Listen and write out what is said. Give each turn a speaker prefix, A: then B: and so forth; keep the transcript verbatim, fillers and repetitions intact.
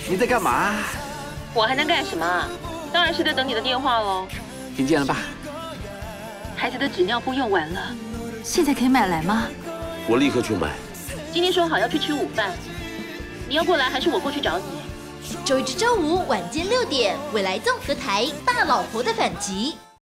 A: 你在干嘛？
B: 我还能干什么啊？当然是在等你的电话喽。
A: 听见了吧？
B: 孩子的纸尿布用完了，
C: 现在可以买来吗？
D: 我立刻去买。
B: 今天说好要去吃午饭，你要过来还是我过去找你？
E: 周一至周五晚间六点，未来综合台《大老婆的反击》。